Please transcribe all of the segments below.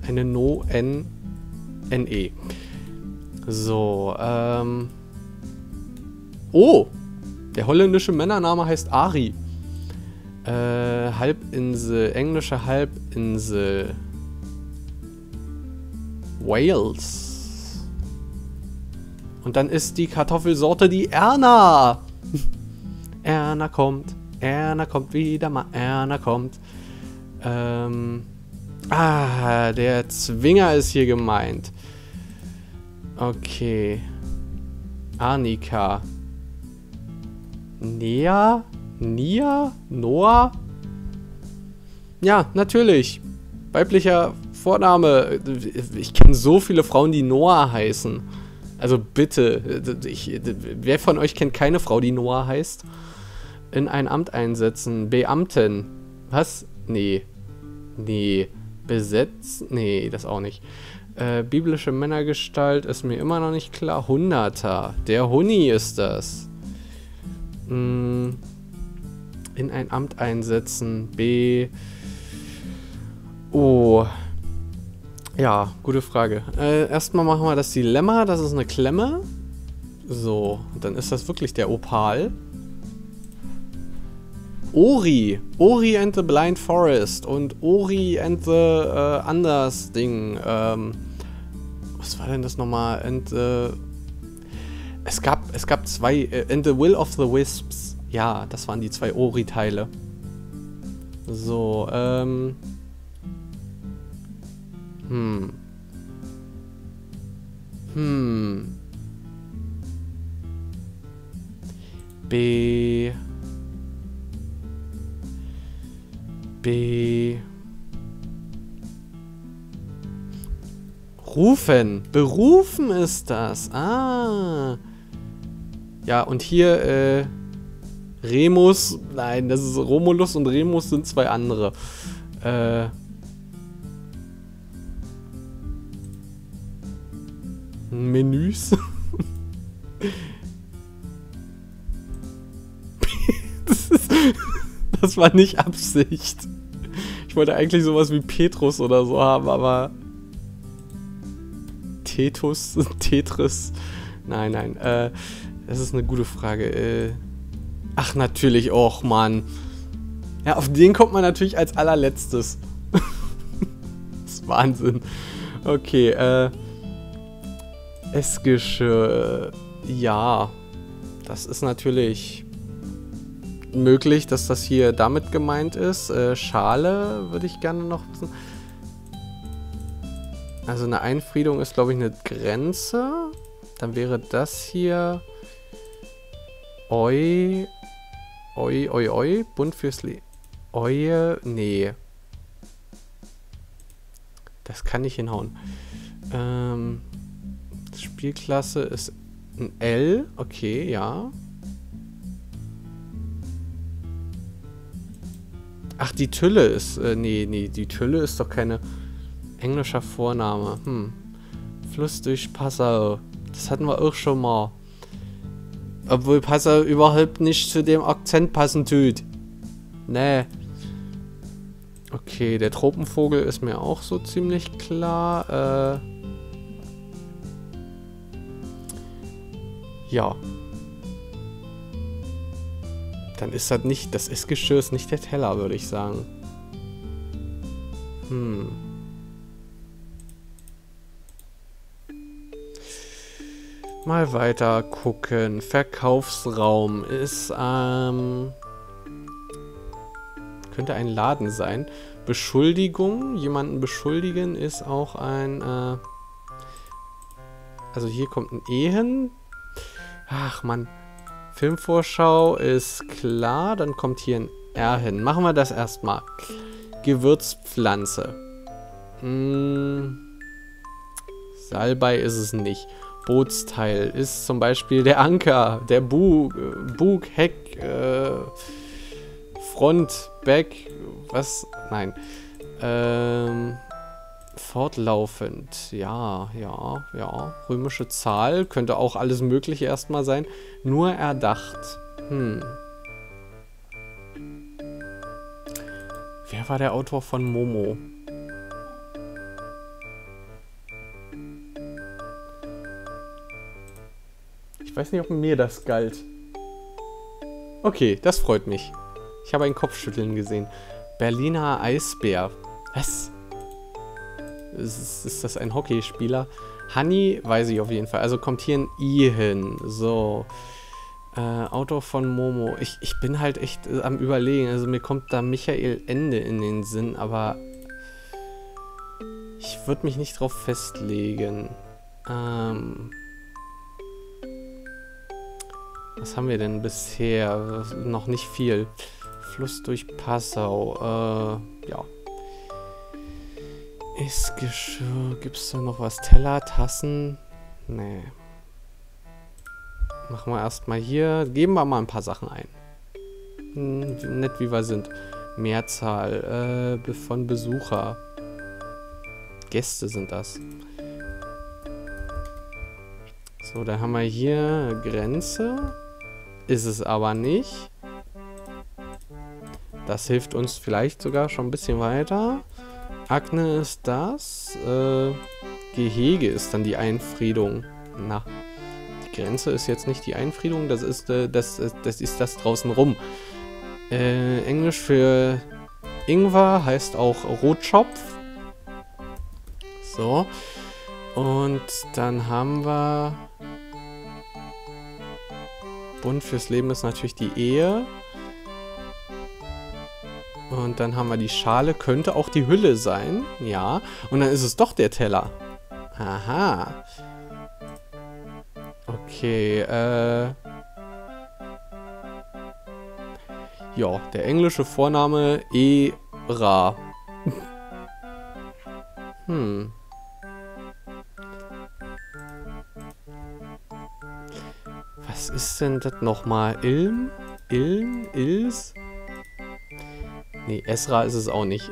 Eine No-N-N-E. So, Oh! Der holländische Männername heißt Ari. Halbinsel, englische Halbinsel. Wales. Und dann ist die Kartoffelsorte die Erna. Erna kommt wieder mal, Erna kommt. Der Zwinger ist hier gemeint. Okay. Annika. Nia? Noah? Ja, natürlich. Weiblicher Vorname. Ich kenne so viele Frauen, die Noah heißen. Also bitte. Wer von euch kennt keine Frau, die Noah heißt? In ein Amt einsetzen. Beamten. Was? Nee. Besetzen? Nee, das auch nicht. Biblische Männergestalt ist mir immer noch nicht klar. Hunderter. Der Huni ist das. In ein Amt einsetzen. Oh. Ja, gute Frage. Erstmal machen wir das Dilemma. Das ist eine Klemme. So, dann ist das wirklich der Opal. Ori and the Blind Forest und Ori and the Anders Ding. Was war denn das nochmal? Es gab zwei. And the Will of the Wisps. Ja, das waren die zwei Ori-Teile. So, Rufen. Berufen ist das. Ah. Ja, und hier, Remus. Nein, das ist Romulus und Remus sind zwei andere. Menüs. Das war nicht Absicht. Ich wollte eigentlich sowas wie Petrus oder so haben, aber Tetris. Nein. Das ist eine gute Frage. Ach, natürlich. Och, Mann. Ja, auf den kommt man natürlich als allerletztes. Das ist Wahnsinn. Okay, Essgeschirr. Ja. Das ist natürlich möglich, dass das hier damit gemeint ist. Schale würde ich gerne noch wissen. Also eine Einfriedung ist, glaube ich, eine Grenze. Dann wäre das hier Oi. Bund fürs Oje. Nee. Das kann nicht hinhauen. Spielklasse ist ein L. Okay, ja. Ach, die Tülle ist... nee, die Tülle ist doch keine... Englischer Vorname. Fluss durch Passau. Das hatten wir auch schon mal. Obwohl Passau überhaupt nicht zu dem Akzent passen tut. Nee. Okay, der Tropenvogel ist mir auch so ziemlich klar. Ja. Dann ist das nicht... Das Essgeschirr ist nicht der Teller, würde ich sagen. Mal weiter gucken. Verkaufsraum ist, könnte ein Laden sein. Beschuldigung. Jemanden beschuldigen ist auch ein, also hier kommt ein E hin. Ach, Mann. Filmvorschau ist klar. Dann kommt hier ein R hin. Machen wir das erstmal. Gewürzpflanze. Salbei ist es nicht. Bootsteil ist zum Beispiel der Anker, der Bug, Heck, Front, Back, was? Nein. Fortlaufend. Ja. Römische Zahl. Könnte auch alles Mögliche erstmal sein. Nur erdacht. Wer war der Autor von Momo? Ich weiß nicht, ob mir das galt. Okay, das freut mich. Ich habe ein Kopfschütteln gesehen. Berliner Eisbär. Was? Ist das ein Hockeyspieler? Honey, weiß ich auf jeden Fall. Also kommt hier ein I hin. So. Auto von Momo. Ich bin halt echt am Überlegen. Also mir kommt da Michael Ende in den Sinn, aber ich würde mich nicht drauf festlegen. Was haben wir denn bisher? Noch nicht viel. Fluss durch Passau. Ja. Essgeschirr. Gibt es da noch was? Teller, Tassen? Nee. Machen wir erstmal hier. Geben wir mal ein paar Sachen ein. Nett wie wir sind. Mehrzahl von Besucher. Gäste sind das. So, dann haben wir hier Grenze. Ist es aber nicht. Das hilft uns vielleicht sogar schon ein bisschen weiter. Akne ist das. Gehege ist dann die Einfriedung. Na, die Grenze ist jetzt nicht die Einfriedung, das ist das draußen rum. Englisch für Ingwer heißt auch Rotschopf. So. Und dann haben wir... Bund fürs Leben ist natürlich die Ehe. Und dann haben wir die Schale, könnte auch die Hülle sein. Ja. Und dann ist es doch der Teller. Aha. Okay, ja, der englische Vorname Era. Was ist denn das nochmal? Ilm? Ilm? Ils? Nee, Esra ist es auch nicht.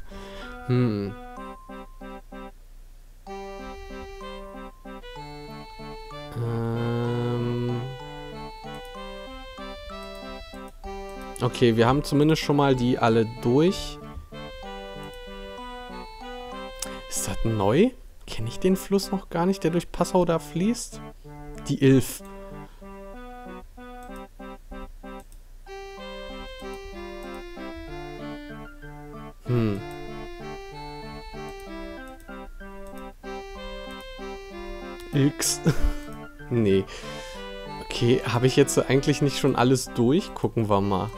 Okay, wir haben zumindest schon mal die alle durch. Ist das neu? Kenne ich den Fluss noch gar nicht, der durch Passau da fließt? Die Ilf. X. Nee. Okay, habe ich jetzt eigentlich nicht schon alles durch? Gucken wir mal.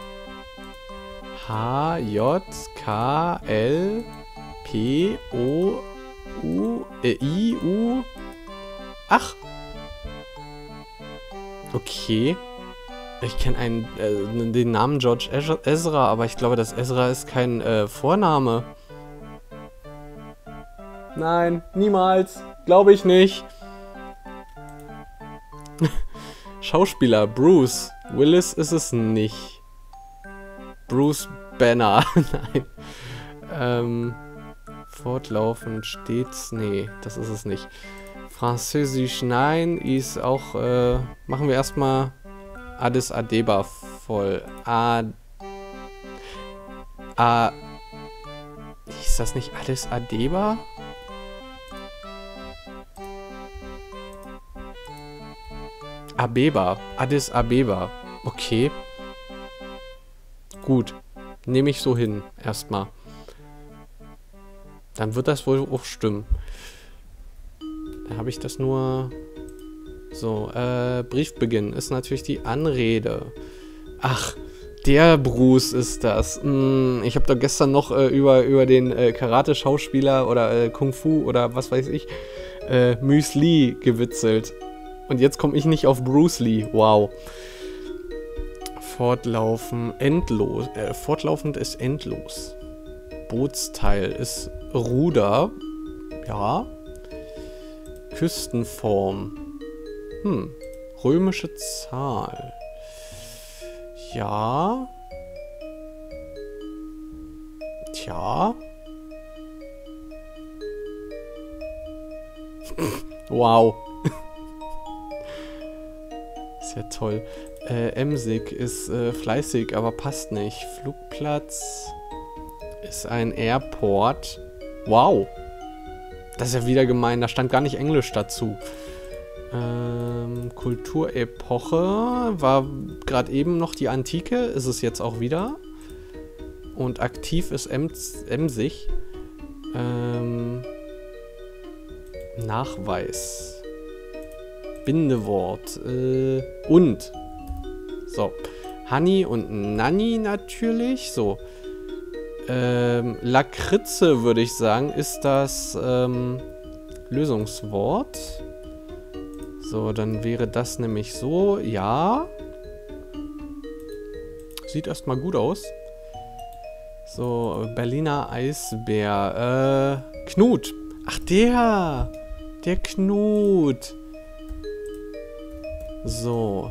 H, J, K, L, P, O, U, I, U. Ach. Okay. Ich kenne den Namen George Ezra, aber ich glaube, das Ezra ist kein Vorname. Nein, niemals. Glaube ich nicht. Schauspieler, Bruce. Willis ist es nicht. Bruce Banner. Nein. Fortlaufend stets. Nee, das ist es nicht. Französisch, nein. Ist auch. Machen wir erstmal Addis Abeba voll. Ist das nicht Addis Abeba? Abeba. Addis Abeba. Okay. Gut. Nehme ich so hin. Erstmal. Dann wird das wohl auch stimmen. Da habe ich das nur... So, Briefbeginn ist natürlich die Anrede. Ach, der Bruce ist das. Ich habe da gestern noch über den Karate-Schauspieler oder Kung Fu oder was weiß ich, Müsli gewitzelt. Und jetzt komme ich nicht auf Bruce Lee. Wow. Fortlaufen, endlos. Fortlaufend ist endlos. Bootsteil ist Ruder. Ja. Küstenform. Römische Zahl. Ja. Tja. Wow. Ist ja toll. Emsig ist fleißig, aber passt nicht. Flugplatz ist ein Airport. Wow. Das ist ja wieder gemein. Da stand gar nicht Englisch dazu. Kulturepoche war gerade eben noch die Antike, ist es jetzt auch wieder. Und aktiv ist emsig. Nachweis. Bindewort. Und. So. Hani und Nanni natürlich. So. Lakritze, würde ich sagen, ist das Lösungswort. So, dann wäre das nämlich so. Ja. Sieht erstmal gut aus. So, Berliner Eisbär. Knut. Ach, der Knut. So.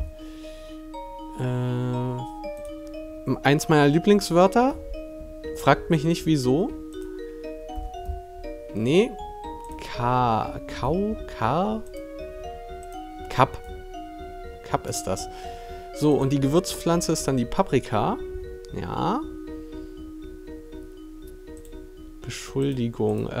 Eins meiner Lieblingswörter. Fragt mich nicht, wieso. Nee. Kapp. Kapp ist das. So, und die Gewürzpflanze ist dann die Paprika. Ja. Beschuldigung.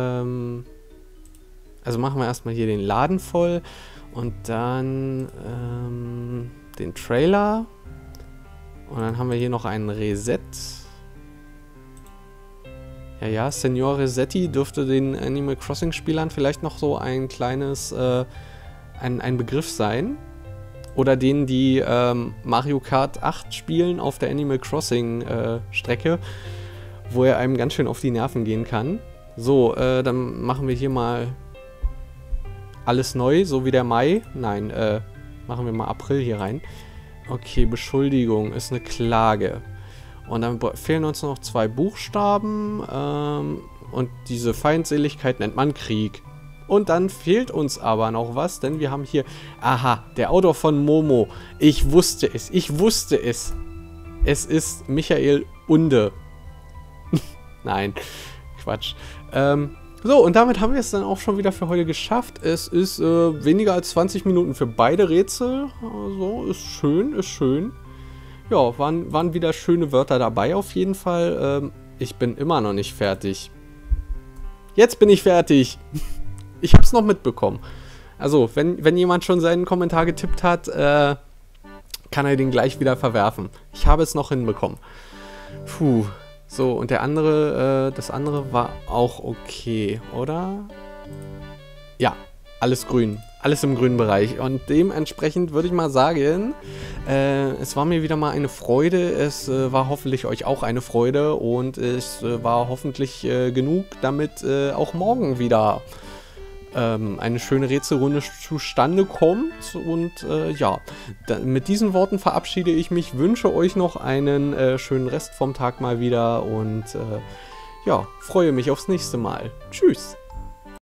Also machen wir erstmal hier den Laden voll. Und dann den Trailer. Und dann haben wir hier noch einen Reset. Ja, Senior Resetti dürfte den Animal Crossing Spielern vielleicht noch so ein kleines, ein Begriff sein. Oder denen, die Mario Kart 8 spielen auf der Animal Crossing Strecke, wo er einem ganz schön auf die Nerven gehen kann. So, dann machen wir hier mal alles neu, so wie der Mai. Nein, machen wir mal April hier rein. Okay, Beschuldigung ist eine Klage. Und dann fehlen uns noch 2 Buchstaben. Und diese Feindseligkeit nennt man Krieg. Und dann fehlt uns aber noch was, denn wir haben hier... Aha, der Autor von Momo. Ich wusste es. Es ist Michael Unde. Nein, Quatsch. So, und damit haben wir es dann auch schon wieder für heute geschafft. Es ist weniger als 20 Minuten für beide Rätsel. Also, ist schön. Ja, waren wieder schöne Wörter dabei auf jeden Fall. Ich bin immer noch nicht fertig. Jetzt bin ich fertig. Ich hab's noch mitbekommen. Also, wenn jemand schon seinen Kommentar getippt hat, kann er den gleich wieder verwerfen. Ich habe es noch hinbekommen. Puh. So, und das andere war auch okay, oder? Ja, alles grün. Alles im grünen Bereich. Und dementsprechend würde ich mal sagen, es war mir wieder mal eine Freude. Es war hoffentlich euch auch eine Freude. Und es war hoffentlich genug, damit auch morgen wieder eine schöne Rätselrunde zustande kommt. Und ja, mit diesen Worten verabschiede ich mich, wünsche euch noch einen schönen Rest vom Tag mal wieder und ja, freue mich aufs nächste Mal. Tschüss!